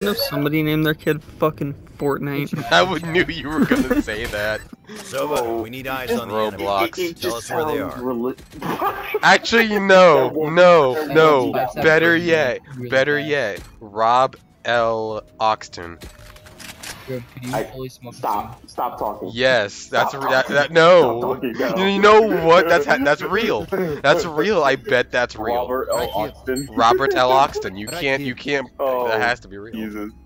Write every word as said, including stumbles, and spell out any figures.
know somebody named their kid fucking Fortnite. I would knew you were gonna say that. So, we need eyes on the Roblox. enemy. Tell us where they are. Actually, no, no, no. Better yet, better yet. Rob L. Oxton. Could you I, fully smoke stop. Stop talking. Yes, that's Stop that, talking. that. No, Stop talking now. you know what? That's that's real. That's real. I bet that's real. Robert L. Oxton. Robert L. Oxton. You Right can't. here. You can't. Oh, That has to be real. Jesus.